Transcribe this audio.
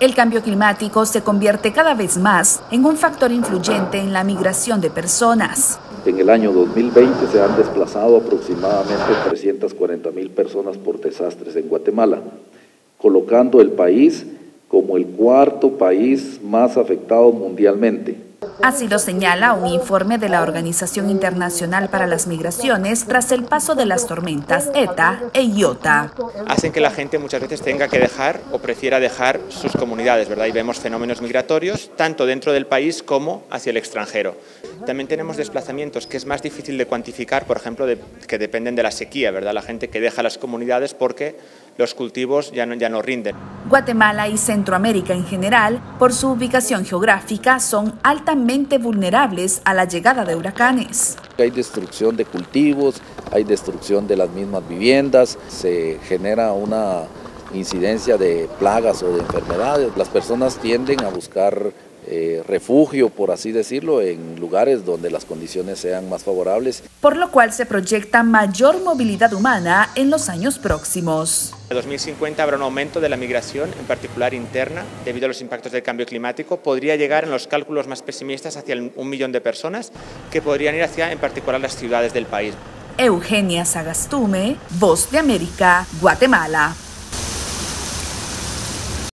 El cambio climático se convierte cada vez más en un factor influyente en la migración de personas. En el año 2020 se han desplazado aproximadamente 340.000 personas por desastres en Guatemala, colocando el país como el cuarto país más afectado mundialmente. Así lo señala un informe de la Organización Internacional para las Migraciones tras el paso de las tormentas ETA e Iota. Hacen que la gente muchas veces tenga que dejar o prefiera dejar sus comunidades, ¿verdad? Y vemos fenómenos migratorios tanto dentro del país como hacia el extranjero. También tenemos desplazamientos que es más difícil de cuantificar, por ejemplo, que dependen de la sequía, ¿verdad? La gente que deja las comunidades porque los cultivos ya no rinden. Guatemala y Centroamérica en general, por su ubicación geográfica, son altamente vulnerables a la llegada de huracanes. Hay destrucción de cultivos, hay destrucción de las mismas viviendas, se genera una incidencia de plagas o de enfermedades. Las personas tienden a buscar refugio, por así decirlo, en lugares donde las condiciones sean más favorables. Por lo cual se proyecta mayor movilidad humana en los años próximos. En 2050 habrá un aumento de la migración, en particular interna, debido a los impactos del cambio climático. Podría llegar en los cálculos más pesimistas hacia 1 millón de personas que podrían ir hacia, en particular, las ciudades del país. Eugenia Sagastume, Voz de América, Guatemala.